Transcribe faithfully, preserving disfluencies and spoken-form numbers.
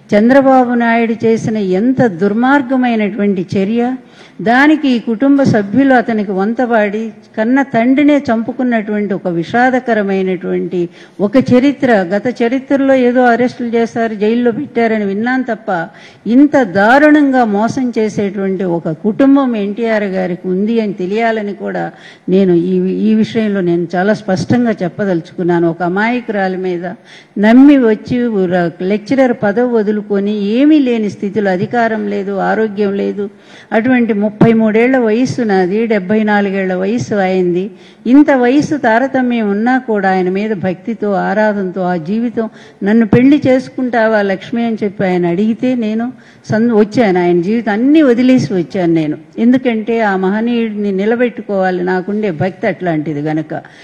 చంద్రబాబు నాయుడు చేసిన ఎంత దుర్మార్గమైనటువంటి చర్య, దానికి ఈ కుటుంబ సభ్యులు అతనికి వంతపాడి కన్న తండ్రినే చంపుకున్నటువంటి ఒక విషాదకరమైనటువంటి ఒక చరిత్ర. గత చరిత్రలో ఏదో అరెస్టులు చేశారు, జైల్లో పెట్టారని విన్నాను తప్ప ఇంత దారుణంగా మోసం చేసేటువంటి ఒక కుటుంబం ఎన్టీఆర్ గారికి ఉంది అని తెలియాలని కూడా నేను ఈ ఈ విషయంలో నేను చాలా స్పష్టంగా చెప్పదలుచుకున్నాను. ఒక అమాయకురాలి మీద నమ్మి వచ్చి లెక్చరర్ పదవి వదులుకొని ఏమీ లేని స్థితిలో, అధికారం లేదు, ఆరోగ్యం లేదు, అటువంటి ముప్పై మూడేళ్ల వయస్సు నాది, డెబ్బై నాలుగేళ్ల వయస్సు అయింది. ఇంత వయస్సు తారతమ్యం ఉన్నా కూడా ఆయన మీద భక్తితో, ఆరాధనతో ఆ జీవితం, నన్ను పెళ్లి చేసుకుంటావా లక్ష్మి అని చెప్పి ఆయన అడిగితే నేను వచ్చాను. ఆయన జీవితం అన్ని వదిలేసి వచ్చాను నేను. ఎందుకంటే ఆ మహనీయుడిని నిలబెట్టుకోవాలి, నాకుండే భక్తి అట్లాంటిది గనక.